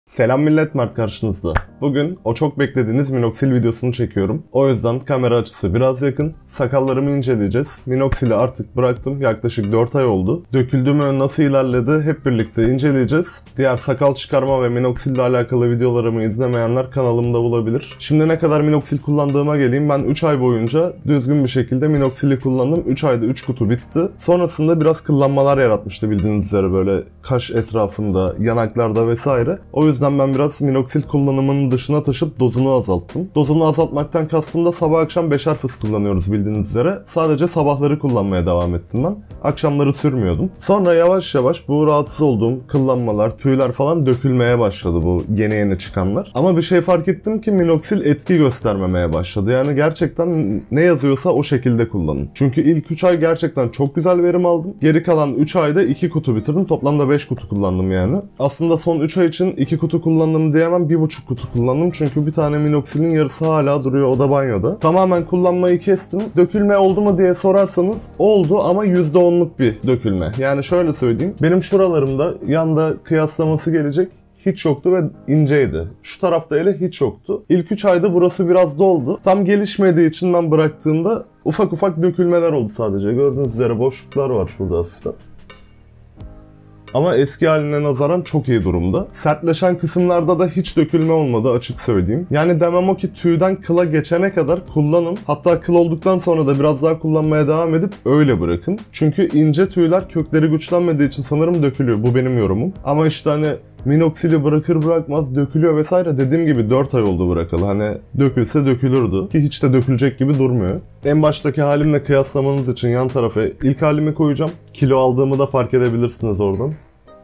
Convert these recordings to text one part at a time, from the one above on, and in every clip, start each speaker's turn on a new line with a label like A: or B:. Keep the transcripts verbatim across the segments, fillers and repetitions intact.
A: Selam millet, Mert karşınızda. Bugün o çok beklediğiniz Minoxidil videosunu çekiyorum. O yüzden kamera açısı biraz yakın. Sakallarımı inceleyeceğiz. Minoxidil'i artık bıraktım. Yaklaşık dört ay oldu. Döküldü mü, nasıl ilerledi hep birlikte inceleyeceğiz. Diğer sakal çıkarma ve Minoxidil ile alakalı videolarımı izlemeyenler kanalımda bulabilir. Şimdi ne kadar Minoxidil kullandığıma geleyim. Ben üç ay boyunca düzgün bir şekilde Minoxidil'i kullandım. üç ayda üç kutu bitti. Sonrasında biraz kıllanmalar yaratmıştı bildiğiniz üzere, böyle kaş etrafında, yanaklarda vesaire. O yüzden ben biraz Minoxidil kullanımının dışına taşıp dozunu azalttım. Dozunu azaltmaktan kastım da sabah akşam beşer fıs kullanıyoruz bildiğiniz üzere. Sadece sabahları kullanmaya devam ettim ben. Akşamları sürmüyordum. Sonra yavaş yavaş bu rahatsız olduğum kıllanmalar, tüyler falan dökülmeye başladı, bu yeni yeni çıkanlar. Ama bir şey fark ettim ki Minoxidil etki göstermemeye başladı. Yani gerçekten ne yazıyorsa o şekilde kullanın. Çünkü ilk üç ay gerçekten çok güzel verim aldım. Geri kalan üç ayda iki kutu bitirdim. Toplamda beş kutu kullandım yani. Aslında son üç ay için iki kutu kullandım diyemem, bir buçuk kutu kullandım. Çünkü bir tane Minoxidil'in yarısı hala duruyor, o da banyoda. Tamamen kullanmayı kestim. Dökülme oldu mu diye sorarsanız oldu ama yüzde onluk bir dökülme. Yani şöyle söyleyeyim. Benim şuralarımda yanda kıyaslaması gelecek hiç yoktu ve inceydi. Şu tarafta hele hiç yoktu. İlk üç ayda burası biraz doldu. Tam gelişmediği için ben bıraktığımda ufak ufak dökülmeler oldu sadece. Gördüğünüz üzere boşluklar var şurada hafiften. Ama eski haline nazaran çok iyi durumda. Sertleşen kısımlarda da hiç dökülme olmadı, açık söyleyeyim. Yani demem o ki tüyden kıla geçene kadar kullanın. Hatta kıl olduktan sonra da biraz daha kullanmaya devam edip öyle bırakın. Çünkü ince tüyler kökleri güçlenmediği için sanırım dökülüyor. Bu benim yorumum. Ama işte hani Minoxidil'i bırakır bırakmaz dökülüyor vesaire. Dediğim gibi dört ay oldu bırakalı. Hani dökülse dökülürdü. Ki hiç de dökülecek gibi durmuyor. En baştaki halimle kıyaslamanız için yan tarafa ilk halimi koyacağım. Kilo aldığımı da fark edebilirsiniz oradan.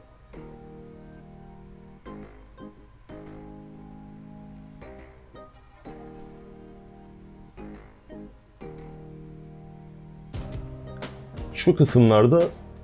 A: Şu kısımlarda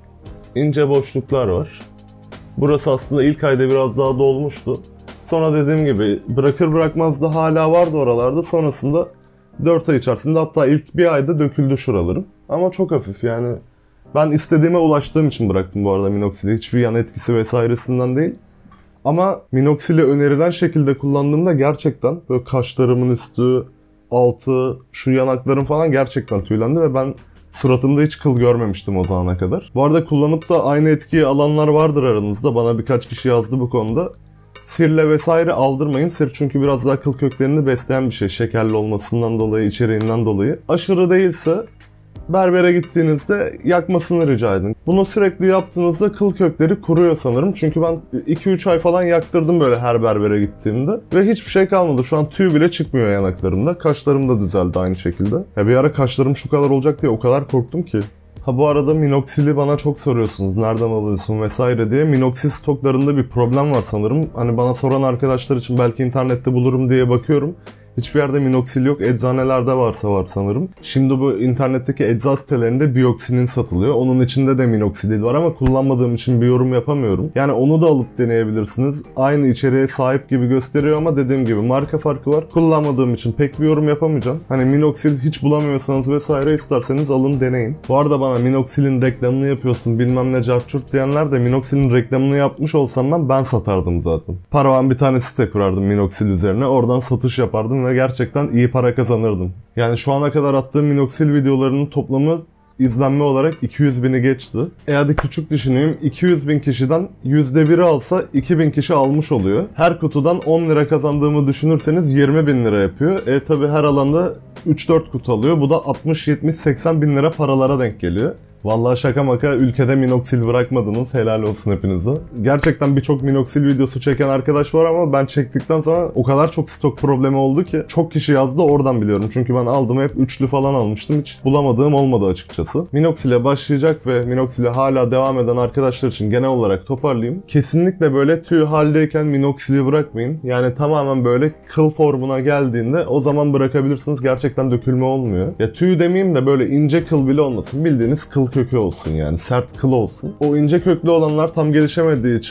A: ince boşluklar var. Burası aslında ilk ayda biraz daha dolmuştu. Sonra dediğim gibi bırakır bırakmaz da hala vardı oralarda. Sonrasında dört ay içerisinde, hatta ilk bir ayda döküldü şuralarım. Ama çok hafif yani. Ben istediğime ulaştığım için bıraktım bu arada Minoxidil'i. Hiçbir yan etkisi vesairesinden değil. Ama Minoxidil'i önerilen şekilde kullandığımda gerçekten böyle kaşlarımın üstü, altı, şu yanaklarım falan gerçekten tüylendi ve ben suratımda hiç kıl görmemiştim o zamana kadar. Bu arada kullanıp da aynı etkiyi alanlar vardır aranızda. Bana birkaç kişi yazdı bu konuda. Sirle vesaire aldırmayın. Sir çünkü biraz daha kıl köklerini besleyen bir şey. Şekerli olmasından dolayı, içeriğinden dolayı. Aşırı değilse berbere gittiğinizde yakmasını rica edin. Bunu sürekli yaptığınızda kıl kökleri kuruyor sanırım. Çünkü ben iki üç ay falan yaktırdım böyle her berbere gittiğimde. Ve hiçbir şey kalmadı. Şu an tüy bile çıkmıyor yanaklarımda. Kaşlarım da düzeldi aynı şekilde. Ya bir ara kaşlarım şu kadar olacak diye o kadar korktum ki. Ha bu arada Minoxidil'i bana çok soruyorsunuz. Nereden alıyorsun vesaire diye. Minoxidil stoklarında bir problem var sanırım. Hani bana soran arkadaşlar için belki internette bulurum diye bakıyorum. Hiçbir yerde Minoxidil yok. Eczanelerde varsa var sanırım. Şimdi bu internetteki ecza sitelerinde Bioxinin satılıyor. Onun içinde de Minoxidil var ama kullanmadığım için bir yorum yapamıyorum. Yani onu da alıp deneyebilirsiniz. Aynı içeriğe sahip gibi gösteriyor ama dediğim gibi marka farkı var. Kullanmadığım için pek bir yorum yapamayacağım. Hani Minoxidil hiç bulamıyorsanız vesaire isterseniz alın deneyin. Bu arada bana Minoxidil'in reklamını yapıyorsun bilmem ne cartçurt diyenler de Minoxidil'in reklamını yapmış olsam ben ben satardım zaten. Paravan bir tane site kurardım Minoxidil üzerine. Oradan satış yapardım ve gerçekten iyi para kazanırdım. Yani şu ana kadar attığım Minoxidil videolarının toplamı izlenme olarak iki yüz bini geçti. E hadi küçük düşüneyim, iki yüz bin kişiden yüzde biri alsa iki bin kişi almış oluyor. Her kutudan on lira kazandığımı düşünürseniz yirmi bin lira yapıyor. E tabi her alanda üç dört kutu alıyor. Bu da altmış yetmiş seksen bin lira paralara denk geliyor. Vallahi şaka maka ülkede Minoxidil bırakmadınız. Helal olsun hepinize. Gerçekten birçok Minoxidil videosu çeken arkadaş var ama ben çektikten sonra o kadar çok stok problemi oldu ki çok kişi yazdı, oradan biliyorum. Çünkü ben aldım hep üçlü falan almıştım. Hiç bulamadığım olmadı açıkçası. Minoxidil'e başlayacak ve Minoxidil'e hala devam eden arkadaşlar için genel olarak toparlayayım. Kesinlikle böyle tüy haldeyken Minoxidil'i bırakmayın. Yani tamamen böyle kıl formuna geldiğinde o zaman bırakabilirsiniz. Gerçekten dökülme olmuyor. Ya tüy demeyeyim de böyle ince kıl bile olmasın. Bildiğiniz kıl kökü olsun yani. Sert kıl olsun. O ince köklü olanlar tam gelişemediği için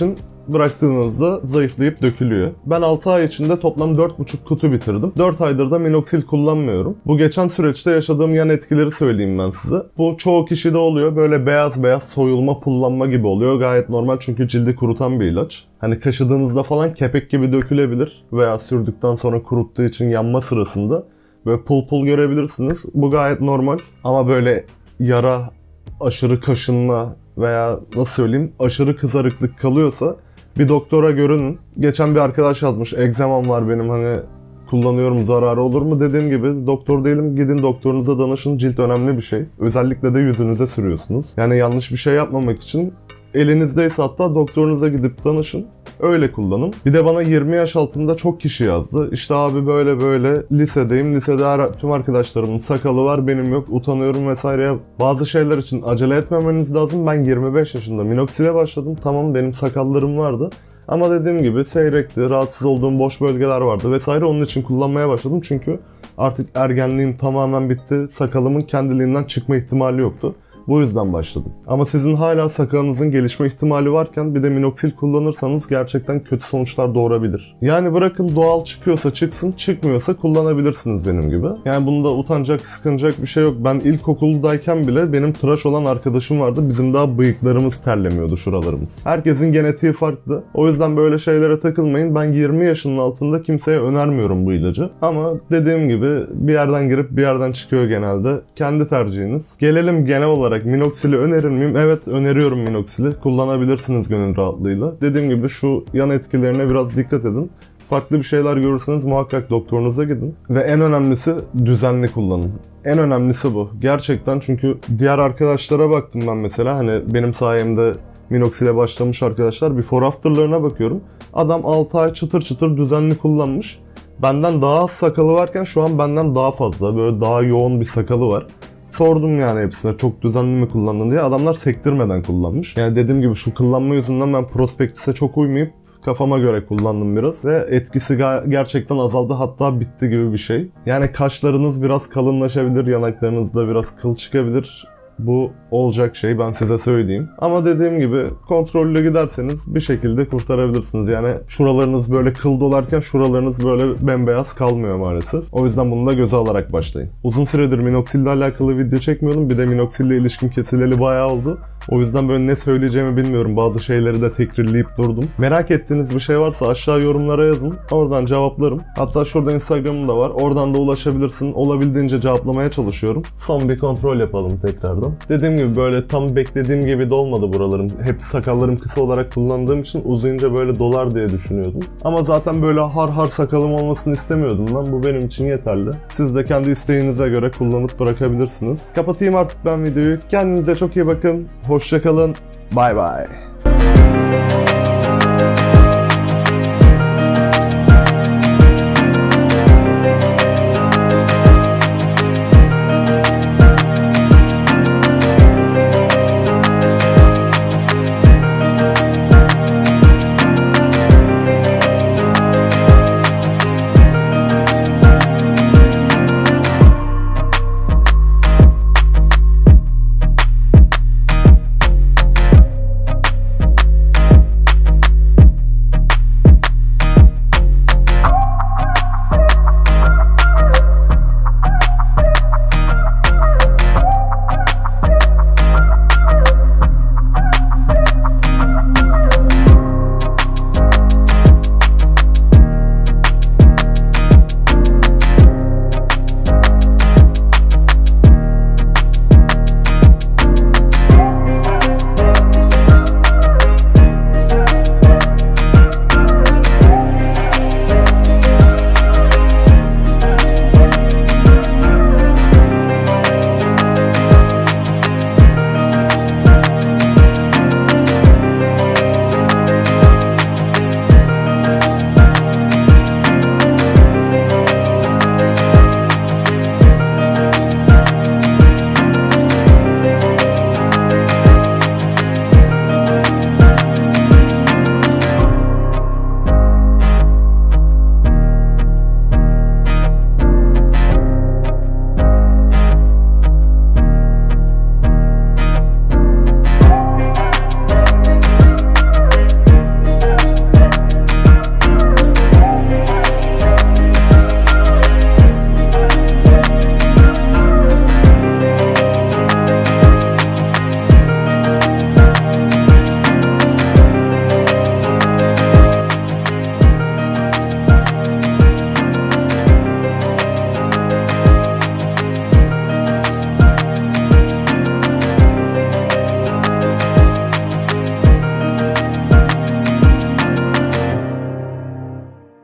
A: bıraktığınızda zayıflayıp dökülüyor. Ben altı ay içinde toplam dört buçuk kutu bitirdim. dört aydır da Minoxidil kullanmıyorum. Bu geçen süreçte yaşadığım yan etkileri söyleyeyim ben size. Bu çoğu kişide oluyor. Böyle beyaz beyaz soyulma, pullanma gibi oluyor. Gayet normal çünkü cildi kurutan bir ilaç. Hani kaşıdığınızda falan kepek gibi dökülebilir veya sürdükten sonra kuruttuğu için yanma sırasında böyle pul pul görebilirsiniz. Bu gayet normal ama böyle yara, aşırı kaşınma veya nasıl söyleyeyim aşırı kızarıklık kalıyorsa bir doktora görünün. Geçen bir arkadaş yazmış, egzamam var benim, hani kullanıyorum, zararı olur mu? Dediğim gibi doktor değilim, gidin doktorunuza danışın, cilt önemli bir şey. Özellikle de yüzünüze sürüyorsunuz. Yani yanlış bir şey yapmamak için elinizdeyse hatta doktorunuza gidip danışın. Öyle kullanın. Bir de bana yirmi yaş altında çok kişi yazdı. İşte abi böyle böyle lisedeyim. Lisede her, tüm arkadaşlarımın sakalı var, benim yok. Utanıyorum vesaire. Bazı şeyler için acele etmemeniz lazım. Ben yirmi beş yaşında Minoxidil'e başladım. Tamam, benim sakallarım vardı. Ama dediğim gibi seyrekti, rahatsız olduğum boş bölgeler vardı vesaire. Onun için kullanmaya başladım. Çünkü artık ergenliğim tamamen bitti. Sakalımın kendiliğinden çıkma ihtimali yoktu. Bu yüzden başladım. Ama sizin hala sakalınızın gelişme ihtimali varken bir de Minoxidil kullanırsanız gerçekten kötü sonuçlar doğurabilir. Yani bırakın doğal çıkıyorsa çıksın, çıkmıyorsa kullanabilirsiniz benim gibi. Yani bunda utanacak, sıkınacak bir şey yok. Ben ilkokuldayken bile benim tıraş olan arkadaşım vardı. Bizim daha bıyıklarımız terlemiyordu, şuralarımız. Herkesin genetiği farklı. O yüzden böyle şeylere takılmayın. Ben yirmi yaşının altında kimseye önermiyorum bu ilacı. Ama dediğim gibi bir yerden girip bir yerden çıkıyor genelde. Kendi tercihiniz. Gelelim genel olarak Minoxidil'i önerir miyim? Evet, öneriyorum Minoxidil'i. Kullanabilirsiniz gönül rahatlığıyla. Dediğim gibi şu yan etkilerine biraz dikkat edin. Farklı bir şeyler görürseniz muhakkak doktorunuza gidin. Ve en önemlisi düzenli kullanın. En önemlisi bu. Gerçekten, çünkü diğer arkadaşlara baktım ben mesela. Hani benim sayemde Minoxidil'e başlamış arkadaşlar. Before after'larına bakıyorum. Adam altı ay çıtır çıtır düzenli kullanmış. Benden daha az sakalı varken şu an benden daha fazla, böyle daha yoğun bir sakalı var. Sordum yani hepsine çok düzenli mi kullandın diye. Adamlar sektirmeden kullanmış. Yani dediğim gibi şu kullanma yüzünden ben prospektüse çok uymayıp kafama göre kullandım biraz. Ve etkisi gerçekten azaldı, hatta bitti gibi bir şey. Yani kaşlarınız biraz kalınlaşabilir, yanaklarınızda biraz kıl çıkabilir. Bu olacak şey, ben size söyleyeyim. Ama dediğim gibi kontrollü giderseniz bir şekilde kurtarabilirsiniz. Yani şuralarınız böyle kıl dolarken şuralarınız böyle bembeyaz kalmıyor maalesef. O yüzden bunu da göze alarak başlayın. Uzun süredir Minoxidil ile alakalı video çekmiyordum. Bir de Minoxidil ile ilişkin kesileli bayağı oldu. O yüzden böyle ne söyleyeceğimi bilmiyorum. Bazı şeyleri de tekrarlayıp durdum. Merak ettiğiniz bir şey varsa aşağı yorumlara yazın. Oradan cevaplarım. Hatta şurada Instagram'ım da var. Oradan da ulaşabilirsin. Olabildiğince cevaplamaya çalışıyorum. Son bir kontrol yapalım tekrardan. Dediğim gibi böyle tam beklediğim gibi de olmadı buralarım. Hep sakallarım kısa olarak kullandığım için uzayınca böyle dolar diye düşünüyordum. Ama zaten böyle har har sakalım olmasını istemiyordum lan. Bu benim için yeterli. Siz de kendi isteğinize göre kullanıp bırakabilirsiniz. Kapatayım artık ben videoyu. Kendinize çok iyi bakın. Hoşça kalın. Bay bay.